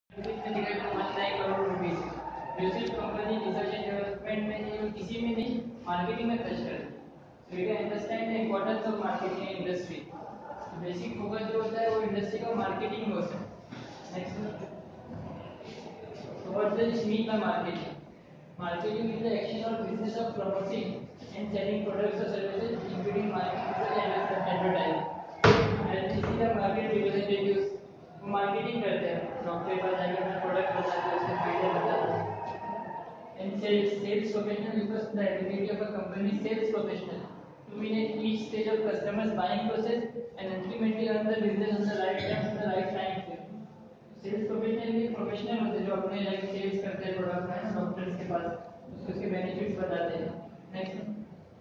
Crore rupees सिर्फ company research and development में नहीं और किसी में नहीं मार्केटिंग में खर्च कर so you can understand the importance of marketing in industry basic focus जो होता है वो इंडस्ट्री का मार्केटिंग होता है next so what does it mean by marketing marketing is the action or business of promoting and selling products or services including marketing and advertising and this is the market representatives वो marketing करते हैं doctor के पास जाकर अपना product बताते हैं उसके फायदे बताते हैं and sales professional because the ability of a company sales professional to win at each stage of customers buying process and ultimately earn the business on the right terms and the right time frame sales professional भी professional होते हैं जो अपने like sales करते हैं product है ना doctors के पास उसके बेनिफिट्स बताते हैं next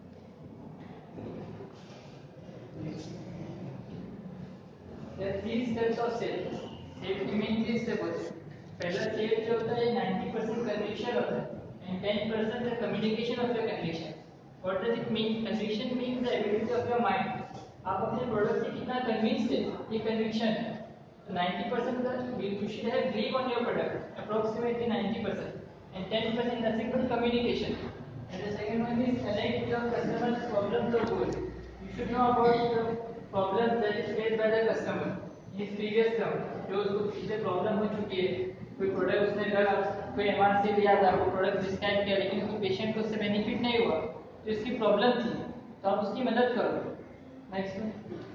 There are three steps of sales. Sales के main three steps होते हैं. पहला sales जो होता है 90% conviction होता है and 10% the communication of your conviction. What does it mean? Conviction means the ability of your mind. आप अपने प्रोडक्ट से कितना convinced है ये conviction है. So 90% you should have belief on your product. Approximately 90% and 10% nothing but communication. And the second one is connect with your customer's problems or goals. You should know about the problem that is faced by the customer in his previous term जो उसको पिछले problem हो चुकी है कोई product उसने लगा कोई एमआर से लिया था वो प्रोडक्ट डिस्काउंट किया लेकिन उसको पेशेंट को उससे बेनिफिट नहीं हुआ तो इसकी प्रॉब्लम थी तो आप उसकी मदद करो नेक्स्ट